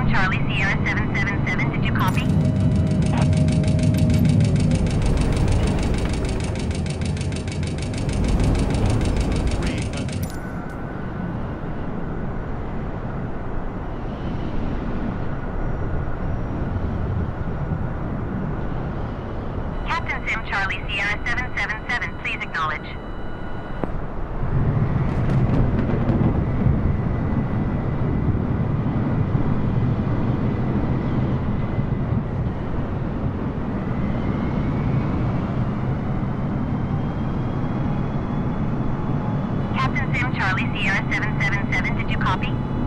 Charlie Sierra 777, did you copy? Captain Sim Charlie Sierra 777, please acknowledge. Captain Sim Charlie Sierra 777, did you copy?